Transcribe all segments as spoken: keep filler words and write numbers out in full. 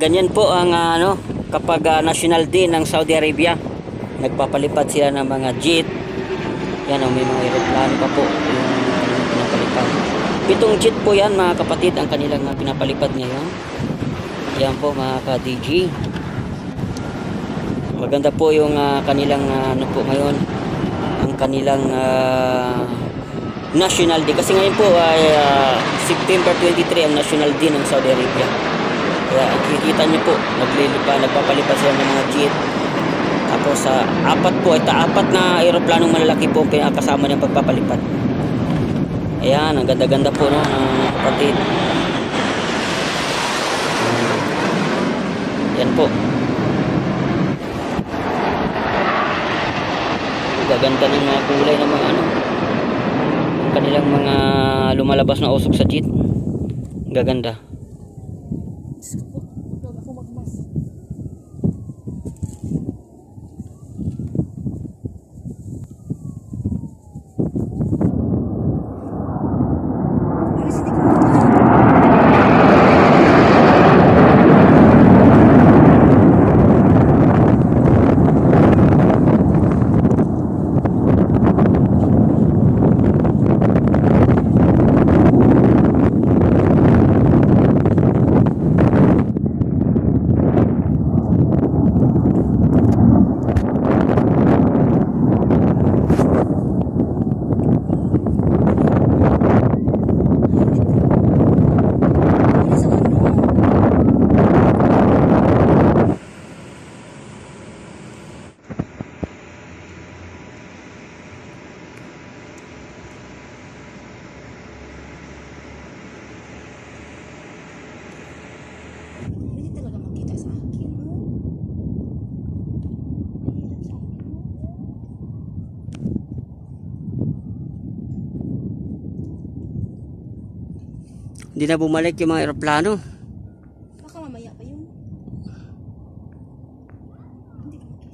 Ganyan po ang uh, ano, kapag uh, National Day ng Saudi Arabia, nagpapalipad sila ng mga jet. Yan, oh, may mga aeroplano pa po yung pinapalipad. Pitong jet po yan mga kapatid ang kanilang uh, pinapalipad ngayon. Yan po mga ka-D J. Maganda po yung uh, kanilang uh, ano po ngayon, ang kanilang uh, National Day. Kasi ngayon po ay uh, September twenty-three ang National Day ng Saudi Arabia. Kaya kikita nyo po, naglilipad, nagpapalipad sila ng mga jet. Tapos sa uh, apat po, ito apat na aeroplanong malalaki po pinakasama ng pagpapalipad. Ayan, ang ganda-ganda po no, ng kapatid. Yan po. Gaganda ng mga kulay ng mga ano, kanilang mga lumalabas na usok sa jet. Gaganda. Hindi na bumalik yung mga aeroplano. Baka mamaya pa yun. Hindi ko makita.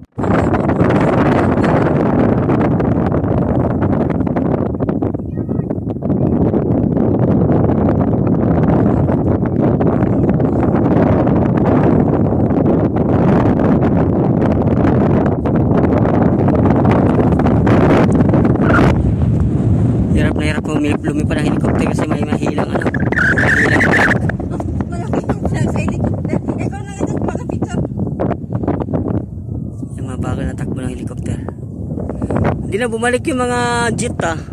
Hirap na hirap po lumipad ang helicopter kasi may mahilang ano. Malaki yung flag sa helicopter. Ikaw na nga dyan para picture. Yung mga bagal na takbo ng helicopter. Hindi na bumalik yung mga jet ah.